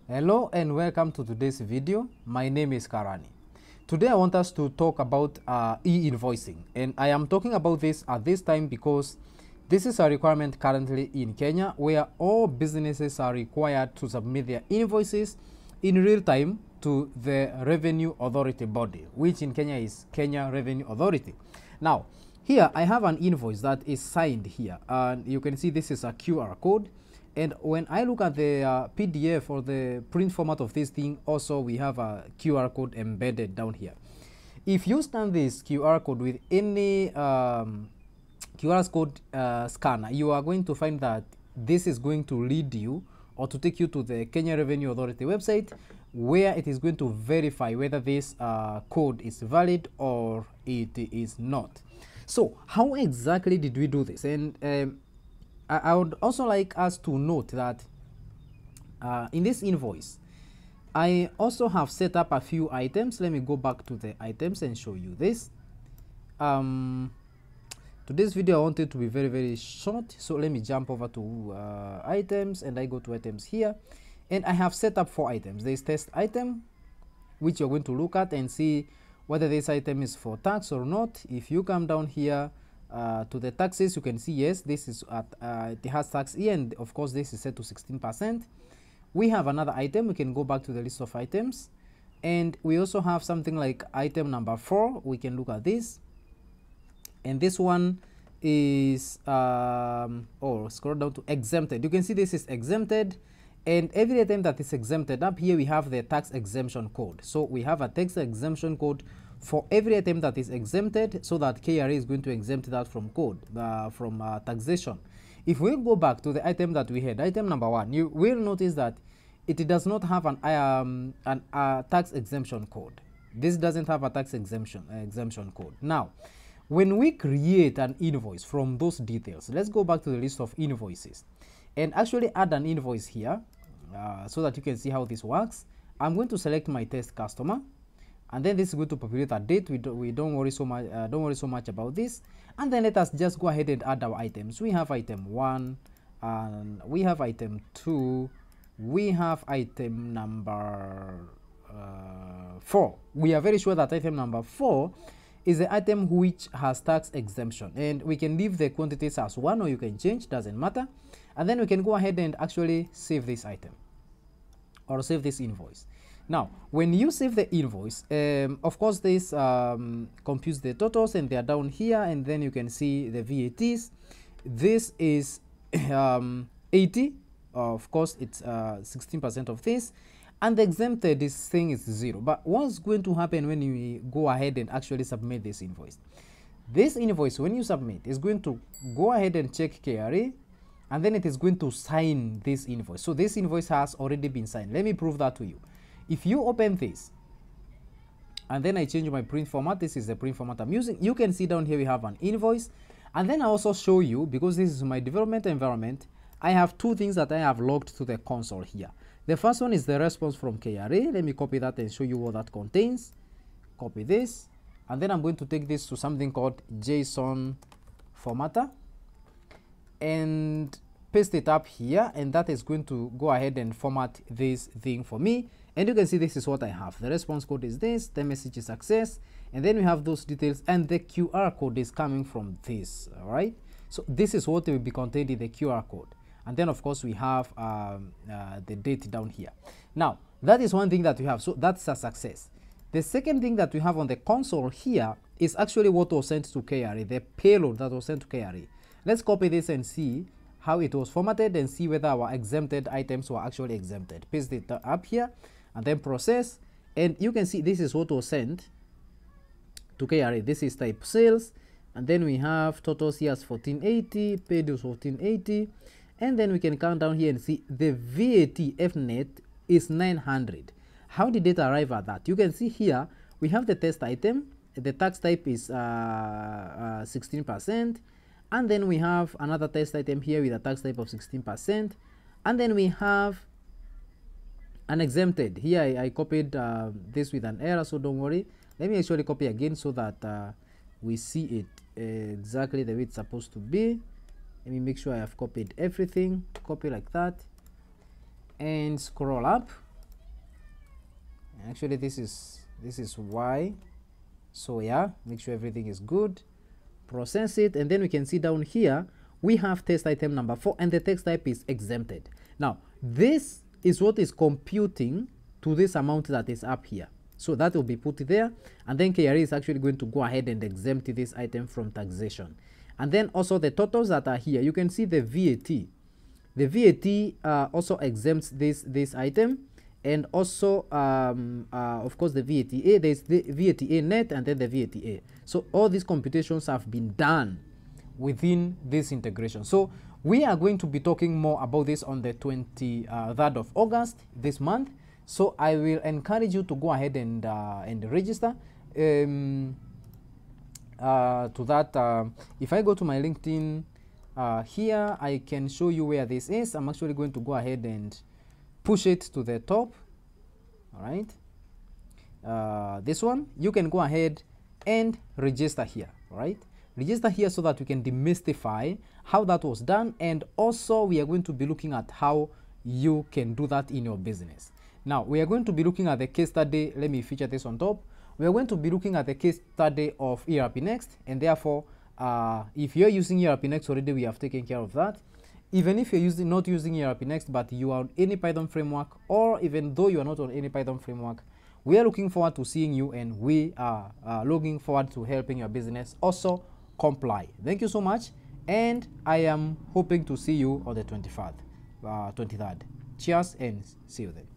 Hello and welcome to today's video. My name is Karani. Today I want us to talk about e-invoicing, and I am talking about this at this time because this is a requirement currently in Kenya where all businesses are required to submit their invoices in real time to the Revenue Authority body, which in Kenya is Kenya Revenue Authority. Now, here I have an invoice that is signed here, and you can see this is a QR code. And when I look at the PDF or the print format of this thing, also we have a QR code embedded down here. If you scan this QR code with any QR code scanner, you are going to find that this is going to lead you or to take you to the Kenya Revenue Authority website, where it is going to verify whether this code is valid or it is not. So how exactly did we do this? And I would also like us to note that in this invoice, I also have set up a few items. Let me go back to the items and show you this. Today's video I want it to be very short, so let me jump over to items, and I go to items here, and I have set up 4 items. There is test item, which you're going to look at and see whether this item is for tax or not. If you come down here to the taxes, you can see yes, this is at it has tax here, and of course this is set to 16%. We have another item. We can go back to the list of items, and we also have something like item number 4. We can look at this, and this one is scroll down to exempted. You can see this is exempted, and every item that is exempted, up here we have the tax exemption code. So we have a tax exemption code for every item that is exempted, so that KRA is going to exempt that from code, from taxation. If we go back to the item that we had, item number 1, you will notice that it does not have an tax exemption code. This doesn't have a tax exemption code. Now, when we create an invoice from those details, let's go back to the list of invoices and actually add an invoice here so that you can see how this works. I'm going to select my test customer, and then this is going to populate a date. We don't worry so much about this. And then let us just go ahead and add our items. We have item 1, and we have item 2, we have item number 4. We are very sure that item number 4 is the item which has tax exemption, and we can leave the quantities as 1, or you can change, doesn't matter. And then we can go ahead and actually save this item or save this invoice. Now, when you save the invoice, of course this computes the totals, and they are down here, and then you can see the VATs. This is 80. Of course, it's 16% of this, and the exempted, this thing is 0. But what's going to happen when you go ahead and actually submit this invoice? This invoice, when you submit, is going to go ahead and check KRA, and then it is going to sign this invoice. So this invoice has already been signed. Let me prove that to you. If you open this, and then I change my print format, this is the print format I'm using, you can see down here we have an invoice. And then I also show you, because this is my development environment, I have 2 things that I have logged to the console here. The first one is the response from KRA. Let me copy that and show you what that contains. Copy this, and then I'm going to take this to something called JSON formatter and paste it up here, and that is going to go ahead and format this thing for me. And you can see this is what I have. The response code is this, the message is success, and then we have those details, and the QR code is coming from this. All right, so this is what will be contained in the QR code. And then of course we have the date down here. Now that is one thing that we have, so that's a success. The second thing that we have on the console here is actually what was sent to KRA, the payload that was sent to KRA. Let's copy this and see how it was formatted, and see whether our exempted items were actually exempted. Paste it up here, and then process, and you can see this is what was sent to KRA. This is type sales, and then we have totals here as 1480, paid is 1480, and then we can count down here and see the VAT FNet is 900. How did it arrive at that? You can see here we have the test item, the tax type is 16%, and then we have another test item here with a tax type of 16%, and then we have an exempted. Here I copied this with an error, so don't worry. Let me actually copy again so that we see it exactly the way it's supposed to be. Let me make sure I have copied everything. Copy like that, and scroll up, Actually, this is Y. So yeah, make sure everything is good. Process it, and then we can see down here we have test item number 4, and the text type is exempted. Now this is what is computing to this amount that is up here. So that will be put there, and then KRA is actually going to go ahead and exempt this item from taxation. And then also the totals that are here, you can see the VAT. The VAT also exempts this item, and also of course the VATA. There's the VATA net and then the VATA. So all these computations have been done within this integration. So we are going to be talking more about this on the 23rd of August this month. So I will encourage you to go ahead and register to that. If I go to my LinkedIn here, I can show you where this is. I'm actually going to go ahead and push it to the top. All right, this one, you can go ahead and register here. All right, register here so that we can demystify how that was done, and also we are going to be looking at how you can do that in your business. Now we are going to be looking at the case study. Let me feature this on top. We are going to be looking at the case study of ERPNext, and therefore if you're using ERPNext already, we have taken care of that. Even if you're not using ERPNext, but you are on any Python framework, or even though you are not on any Python framework, we are looking forward to seeing you, and we are looking forward to helping your business also comply. Thank you so much, and I am hoping to see you on the 23rd. Cheers, and see you then.